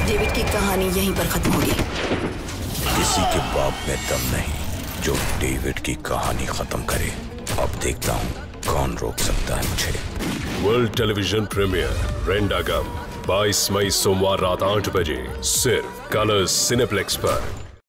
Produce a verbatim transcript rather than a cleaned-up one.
David की कहानी यहीं पर खत्म होगी। किसी के बाप में दम नहीं जो डेविड की कहानी खत्म करे। अब देखता हूँ कौन रोक सकता है मुझे। वर्ल्ड टेलीविजन प्रीमियर रेंडागम बाईस मई सोमवार रात आठ बजे सिर्फ कलर्स सिनेप्लेक्स पर।